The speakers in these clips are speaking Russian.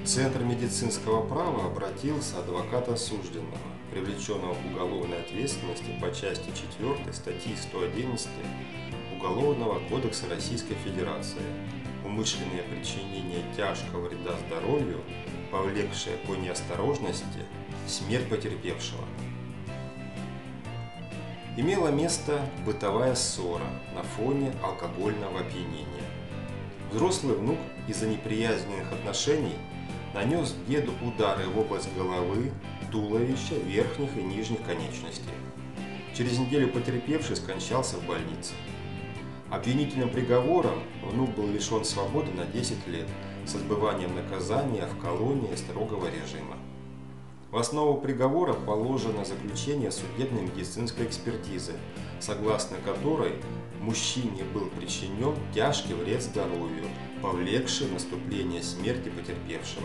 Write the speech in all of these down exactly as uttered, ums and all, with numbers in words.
Центр медицинского права обратился адвокат осужденного, привлеченного к уголовной ответственности по части четвёртой статьи сто одиннадцать Уголовного кодекса Российской Федерации «Умышленное причинение тяжкого вреда здоровью, повлекшее по неосторожности смерть потерпевшего». Имела место бытовая ссора на фоне алкогольного опьянения. Взрослый внук из-за неприязненных отношений нанес деду удары в область головы, туловища, верхних и нижних конечностей. Через неделю потерпевший скончался в больнице. Обвинительным приговором внук был лишен свободы на десять лет с отбыванием наказания в колонии строгого режима. В основу приговора положено заключение судебной медицинской экспертизы, согласно которой мужчине был причинен тяжкий вред здоровью, повлекший наступление смерти потерпевшего.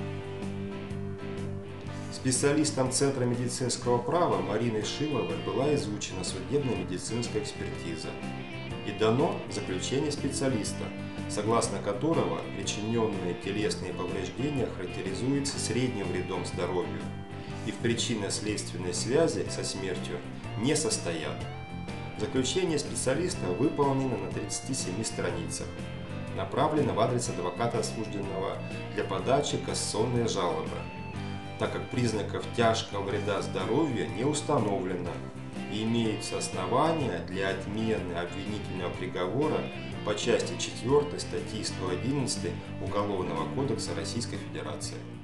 Специалистом Центра медицинского права Мариной Шиловой была изучена судебно-медицинская экспертиза и дано заключение специалиста, согласно которого причиненные телесные повреждения характеризуются средним вредом здоровью и в причинно-следственной связи со смертью не состоят. Заключение специалиста выполнено на тридцати семи страницах, направлено в адрес адвоката осужденного для подачи кассационной жалобы, так как признаков тяжкого вреда здоровью не установлено и имеются основания для отмены обвинительного приговора по части четвёртой статьи сто одиннадцать Уголовного кодекса Российской Федерации.